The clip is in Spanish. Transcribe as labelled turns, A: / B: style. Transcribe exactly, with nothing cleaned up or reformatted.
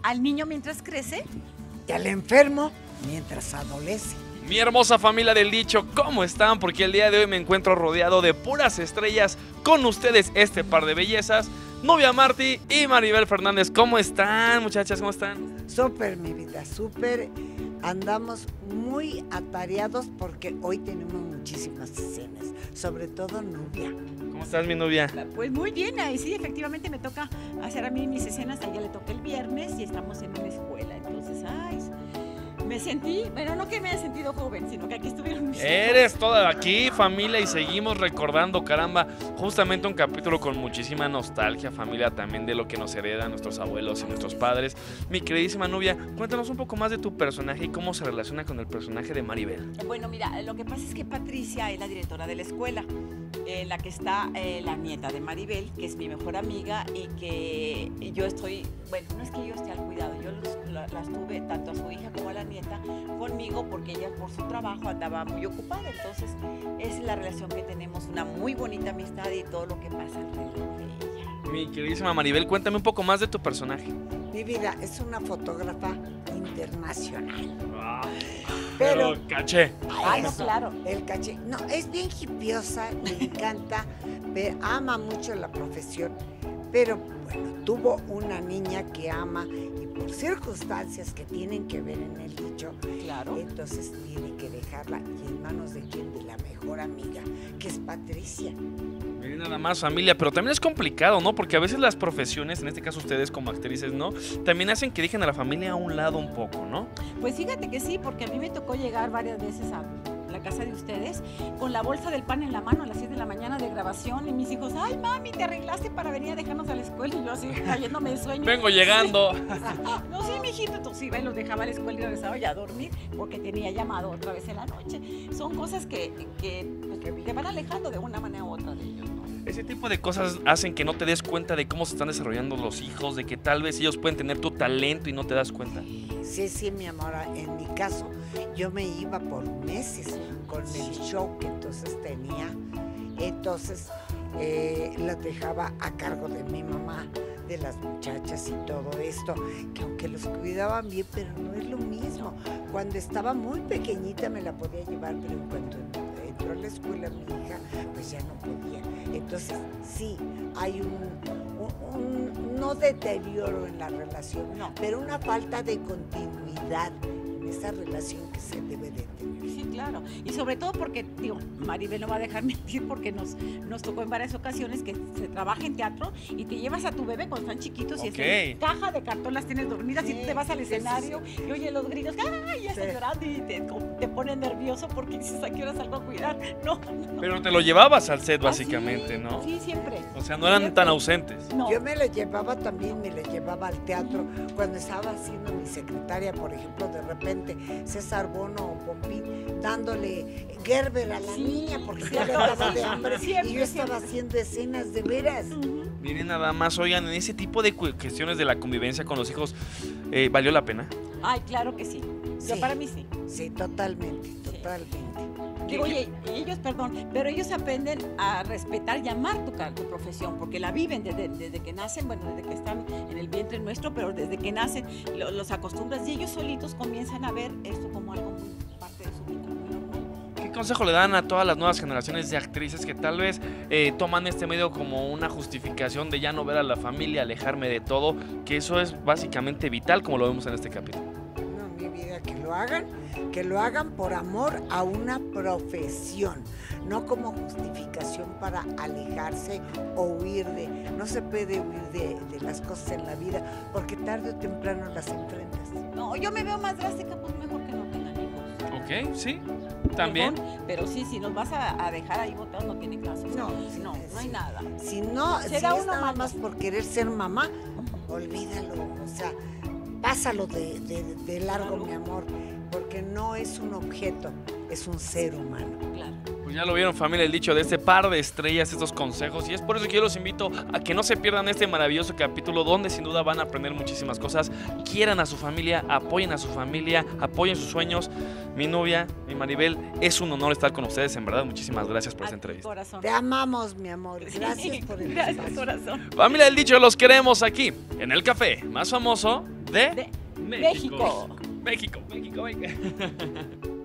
A: al niño mientras crece
B: y al enfermo mientras adolece.
C: Mi hermosa familia del dicho, ¿cómo están? Porque el día de hoy me encuentro rodeado de puras estrellas. Con ustedes este par de bellezas, Nubia Martí y Maribel Fernández. ¿Cómo están, muchachas? ¿Cómo están?
B: Súper, mi vida, súper. Andamos muy atareados porque hoy tenemos muchísimas escenas, sobre todo Nubia.
C: ¿Cómo estás, mi Nubia?
A: Pues muy bien, ahí sí, efectivamente me toca hacer a mí mis escenas, a ella le toca el viernes y estamos en una escuela, entonces, ay, me sentí, bueno, no que me haya sentido joven, sino que aquí estuvieron mis
C: Eres toda aquí, familia, y seguimos recordando, caramba, justamente un capítulo con muchísima nostalgia, familia, también de lo que nos heredan nuestros abuelos y nuestros padres. Mi queridísima Nubia, cuéntanos un poco más de tu personaje y cómo se relaciona con el personaje de Maribel.
A: Bueno, mira, lo que pasa es que Patricia es la directora de la escuela, en la que está eh, la nieta de Maribel, que es mi mejor amiga y que yo estoy, bueno, no es que yo esté al cuidado, yo los, la, las tuve tanto a su hija como a la nieta conmigo porque ella por su trabajo andaba muy ocupada, entonces es la relación que tenemos, una muy bonita amistad y todo lo que pasa alrededor de ella.
C: Mi queridísima Maribel, cuéntame un poco más de tu personaje.
B: Mi vida es una fotógrafa internacional.
C: Ah,
B: pero,
C: pero caché.
A: Ay, no, claro.
B: El caché. No, es bien hipiosa, le encanta, ve, ama mucho la profesión, pero bueno, tuvo una niña que ama y por circunstancias que tienen que ver en el dicho,
A: Claro.
B: entonces tiene que dejarla y en manos de quién, de la mejor amiga, que es Patricia.
C: Miren nada más, familia, pero también es complicado, ¿no? Porque a veces las profesiones, en este caso ustedes como actrices, ¿no? También hacen que dejen a la familia a un lado un poco, ¿no?
A: Pues fíjate que sí, porque a mí me tocó llegar varias veces a la casa de ustedes con la bolsa del pan en la mano a las seis de la mañana de grabación y mis hijos, ay mami, te arreglaste para venir a dejarnos a la escuela y yo así cayéndome de sueño.
C: Vengo llegando.
A: Sí. No, sí, mijito, entonces iba y los dejaba a la escuela y regresaba ya a dormir porque tenía llamado otra vez en la noche. Son cosas que, que, pues, que te van alejando de una manera u otra de ellos, ¿no?
C: Ese tipo de cosas hacen que no te des cuenta de cómo se están desarrollando los hijos, de que tal vez ellos pueden tener tu talento y no te das cuenta.
B: Sí, sí, mi amor, en mi caso, yo me iba por meses con el show que entonces tenía, entonces eh, la dejaba a cargo de mi mamá, de las muchachas y todo esto, que aunque los cuidaban bien, pero no es lo mismo. Cuando estaba muy pequeñita me la podía llevar, pero en cuanto entró a la escuela mi hija, pues ya no podía. Entonces, sí, hay un, un, un no deterioro en la relación,
A: No.
B: pero una falta de continuidad en esa relación que se debe de tener.
A: Sí, claro. Y sobre todo porque, digo, Maribel no va a dejar mentir porque nos, nos tocó en varias ocasiones que se trabaja en teatro y te llevas a tu bebé cuando están chiquitos y
C: Ok.
A: es en caja de cartón las tienes dormidas
B: Sí,
A: y tú te vas al
B: sí, sí,
A: escenario
B: sí.
A: y oye los gritos, ¡ay! Ya estás
B: Sí.
A: llorando y te, te pone nervioso porque dices, ¿a qué hora salgo a cuidar? No, no.
C: Pero te lo llevabas al set
A: Ah,
C: básicamente,
A: sí,
C: ¿no?
A: Sí, siempre.
C: O sea, no eran
A: Siempre.
C: tan ausentes.
A: No.
B: Yo me la llevaba también, me la llevaba al teatro. Cuando estaba haciendo mi secretaria, por ejemplo, de repente César Bono o Pompín dándole Gerber a la
A: Sí,
B: niña porque
A: sí,
B: ya le daba de hambre
A: siempre,
B: y yo estaba
A: siempre.
B: haciendo escenas de veras.
A: Ujú.
C: Miren nada más, oigan, en ese tipo de cu- cuestiones de la convivencia con los hijos, eh, ¿valió la pena?
A: Ay, claro que sí. Yo
B: Sí.
A: para mí sí.
B: Sí, totalmente, totalmente.
A: Digo, oye, ellos, perdón, pero ellos aprenden a respetar y amar tu, ca- tu profesión, porque la viven desde, desde que nacen, bueno, desde que están en el vientre nuestro, pero desde que nacen lo- los acostumbras y ellos solitos comienzan a ver esto como algo muy parte de su vida, muy normal.
C: ¿Qué consejo le dan a todas las nuevas generaciones de actrices que tal vez eh, toman este medio como una justificación de ya no ver a la familia, alejarme de todo? Que eso es básicamente vital, como lo vemos en este capítulo.
B: No, mi vida, que lo hagan, que lo hagan por amor a una profesión, no como justificación para alejarse o huir de, no se puede huir de, de las cosas en la vida, porque tarde o temprano las enfrentas.
A: No, yo me veo más drástica, pues mejor que no tengan hijos.
C: ¿Ok? Sí, también.
A: Perdón, pero sí, si nos vas a, a dejar ahí botados no tiene caso.
B: No,
A: no,
B: sí,
A: no hay
B: sí.
A: nada.
B: Si no,
A: Se
B: si es
A: da uno
B: nada
A: mal.
B: más por querer ser mamá, olvídalo, o sea, pásalo de, de, de largo, mi amor, porque no es un objeto, es un ser humano.
A: Claro.
C: Pues ya lo vieron, familia, el dicho de este par de estrellas, estos consejos, y es por eso que yo los invito a que no se pierdan este maravilloso capítulo donde sin duda van a aprender muchísimas cosas. Quieran a su familia, apoyen a su familia, apoyen sus sueños. Mi novia, mi Maribel, es un honor estar con ustedes, en verdad. Muchísimas gracias por
A: A
C: esta
A: tu
C: entrevista.
A: corazón.
B: Te amamos, mi amor, gracias por el
A: Gracias,
B: espacio.
A: corazón.
C: Familia del dicho, los queremos aquí, en el café más famoso de,
A: de
C: México.
A: México.
C: México, México, México.